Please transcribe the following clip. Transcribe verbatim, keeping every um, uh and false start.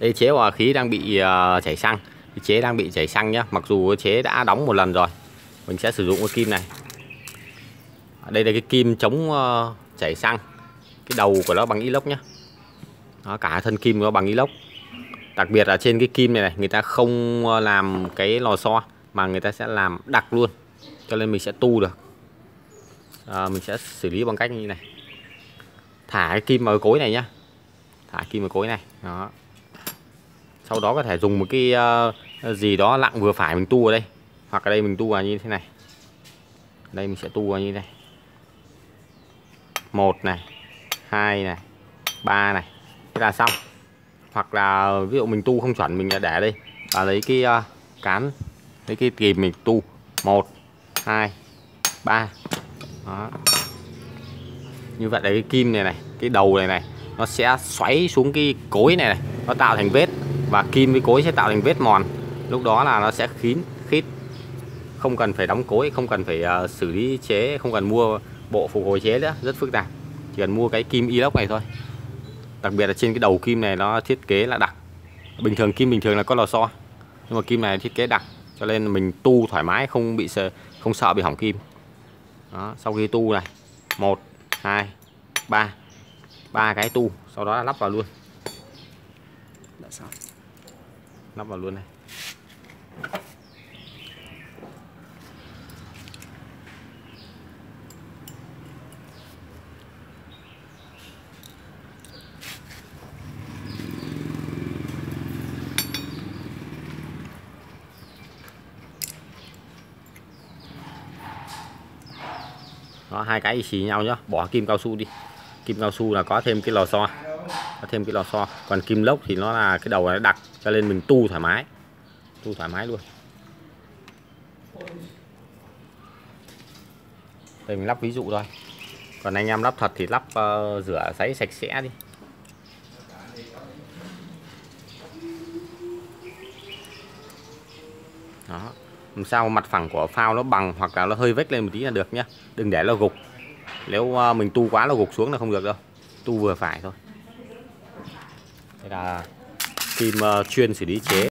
Đây chế hòa khí đang bị uh, chảy xăng. Cái chế đang bị chảy xăng nhá. Mặc dù cái chế đã đóng một lần rồi. Mình sẽ sử dụng cái kim này. Đây là cái kim chống uh, chảy xăng. Cái đầu của nó bằng inox nhá. Đó, cả thân kim nó bằng inox. Đặc biệt là trên cái kim này này, người ta không làm cái lò xo mà người ta sẽ làm đặc luôn. Cho nên mình sẽ tu được. À, mình sẽ xử lý bằng cách như này. Thả cái kim vào cái cối này nhá. Thả kim vào cối này. Đó. Sau đó có thể dùng một cái uh, gì đó nặng vừa phải mình tu ở đây. Hoặc ở đây mình tu vào như thế này. Đây mình sẽ tu vào như thế này. Một này, hai này, ba này. Thế là xong. Hoặc là ví dụ mình tu không chuẩn, mình để đây và lấy cái uh, cán, lấy cái kìm mình tu. Một, hai, ba. Đó. Như vậy là cái kim này này, cái đầu này này, nó sẽ xoáy xuống cái cối này này, nó tạo thành vết. Và kim với cối sẽ tạo thành vết mòn. Lúc đó là nó sẽ khít, khít. Không cần phải đóng cối, không cần phải uh, xử lý chế, không cần mua bộ phục hồi chế nữa, rất phức tạp. Chỉ cần mua cái kim inox này thôi. Đặc biệt là trên cái đầu kim này nó thiết kế là đặc. Bình thường kim bình thường là có lò xo, nhưng mà kim này thiết kế đặc, cho nên mình tu thoải mái, không bị sợ, không sợ bị hỏng kim. Đó, sau khi tu này, một, hai, ba, ba cái tu, sau đó là lắp vào luôn. Đã xong. Lắp vào luôn này. Đó, hai cái xì nhau nhá, bỏ kim cao su đi. Kim cao su là có thêm cái lò xo, có thêm cái lò xo. Còn kim lốc thì nó là cái đầu này đặc, cho nên mình tu thoải mái, tu thoải mái luôn. Đây mình lắp ví dụ thôi. Còn anh em lắp thật thì lắp uh, rửa sấy sạch sẽ đi. Đó. Làm sao mặt phẳng của phao nó bằng hoặc là nó hơi vếch lên một tí là được nhá. Đừng để nó gục. Nếu mình tu quá nó gục xuống là không được đâu. Tu vừa phải thôi. Đây là kim uh, chuyên xử lý chế.